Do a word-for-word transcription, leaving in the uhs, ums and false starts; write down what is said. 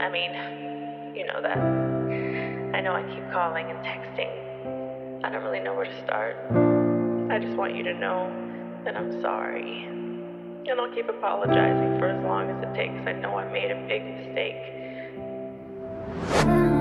I mean, you know that. I know I keep calling and texting. I don't really know where to start. I just want you to know that I'm sorry. And I'll keep apologizing for as long as it takes. I know I made a big mistake.